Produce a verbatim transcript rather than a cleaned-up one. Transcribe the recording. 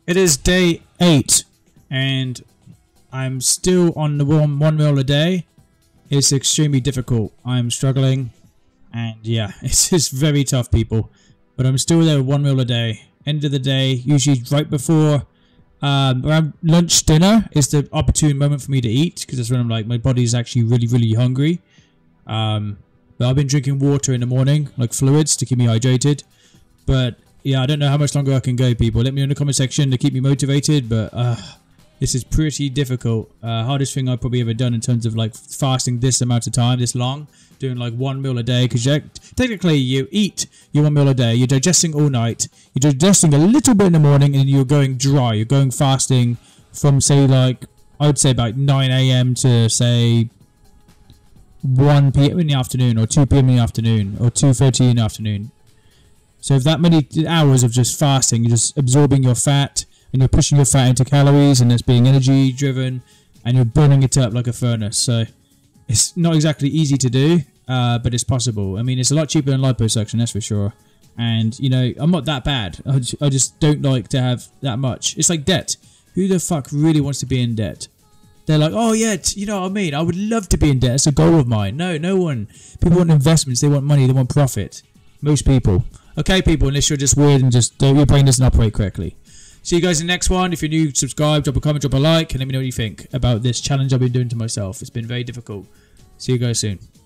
It is day eight, and I'm still on the one, one meal a day. It's extremely difficult. I'm struggling, and yeah, it's just very tough, people. But I'm still there, one meal a day. End of the day, usually right before um, around lunch, dinner is the opportune moment for me to eat, because that's when I'm like, my body's actually really, really hungry. Um, but I've been drinking water in the morning, like fluids, to keep me hydrated. But yeah, I don't know how much longer I can go, people. Let me know in the comment section to keep me motivated, but uh, this is pretty difficult. Uh, hardest thing I've probably ever done in terms of like fasting this amount of time, this long, doing like one meal a day, because technically you eat your one meal a day, you're digesting all night, you're digesting a little bit in the morning, and you're going dry. You're going fasting from, say, like, I would say about nine A M to, say, one P M in the afternoon, or two P M in the afternoon, or two thirty in the afternoon. So if that many hours of just fasting, you're just absorbing your fat, and you're pushing your fat into calories, and it's being energy driven, and you're burning it up like a furnace. So it's not exactly easy to do, uh, but it's possible. I mean, it's a lot cheaper than liposuction, that's for sure. And, you know, I'm not that bad. I just, I just don't like to have that much. It's like debt. Who the fuck really wants to be in debt? They're like, oh yeah, you know what I mean? I would love to be in debt. It's a goal of mine. No, no one. People want investments. They want money. They want profit. Most people. Okay, people, unless you're just weird and just uh, your brain doesn't operate correctly. See you guys in the next one. If you're new, subscribe, drop a comment, drop a like, and let me know what you think about this challenge I've been doing to myself. It's been very difficult. See you guys soon.